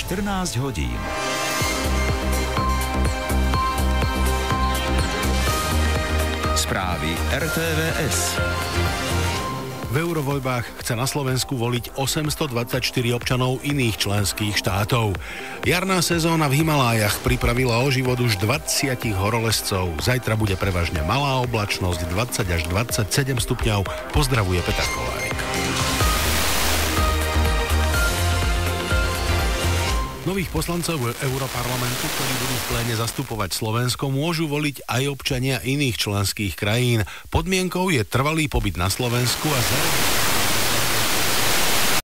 14 hodín. Správy RTVS. V eurovoľbách chce na Slovensku voliť 824 občanov iných členských štátov. Jarná sezóna v Himalájach pripravila o život už 20 horolezcov. Zajtra bude prevažne malá oblačnosť, 20 až 27 stupňov. Pozdravuje Peter Kolárik. Nových poslancov Europarlamentu, ktorí budú v pléne zastupovať Slovensko, môžu voliť aj občania iných členských krajín. Podmienkou je trvalý pobyt na Slovensku a